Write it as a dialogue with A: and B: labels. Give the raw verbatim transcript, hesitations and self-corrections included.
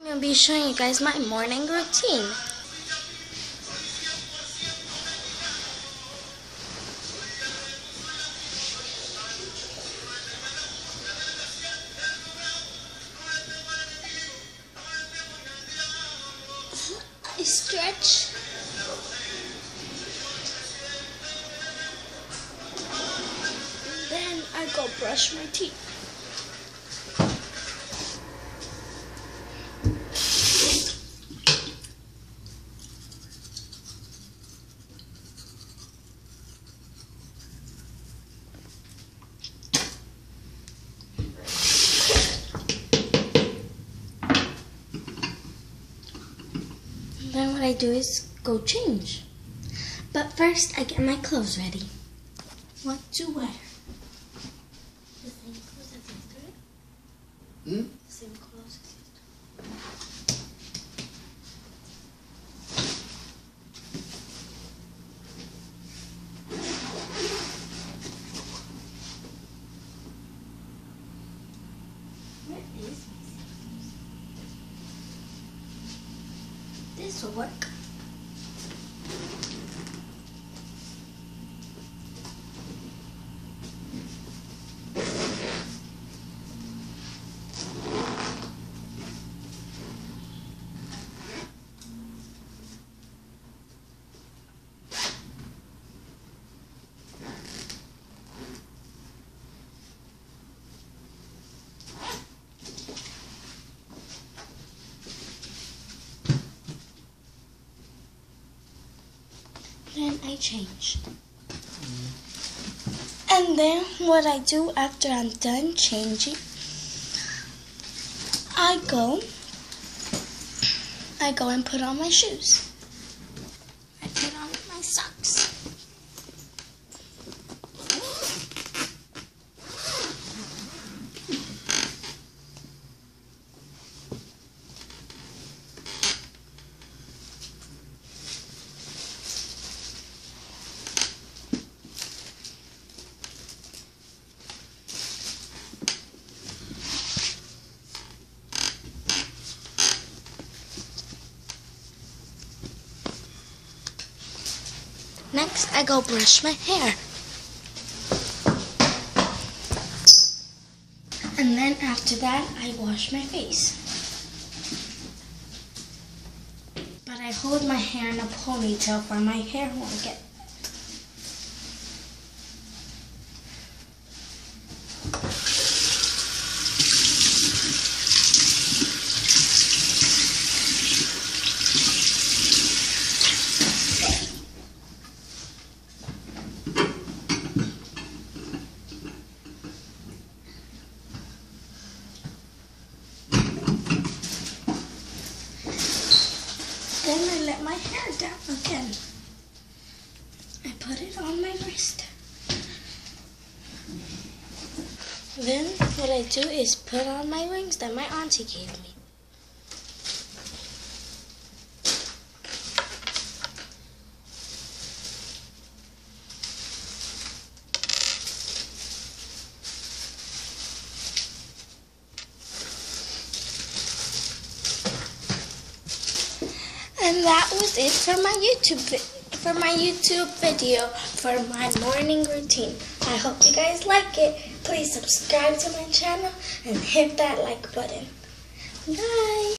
A: I'll be showing you guys my morning routine. I stretch. Then I go brush my teeth. Then what I do is go change. But first I get my clothes ready. What to wear? The same clothes as yesterday?
B: Hmm?
A: The same clothes as yesterday. Where is my scissors? This will work. Then I changed. And then what I do after I'm done changing, I go, I go and put on my shoes. I put on my socks. Next, I go brush my hair. And then after that, I wash my face. But I hold my hair in a ponytail for my hair won't get Then I let my hair down again. I put it on my wrist. Then what I do is put on my rings that my auntie gave me. And that was it for my YouTube for my YouTube video for my morning routine. I hope you guys like it. Please subscribe to my channel and hit that like button. Bye.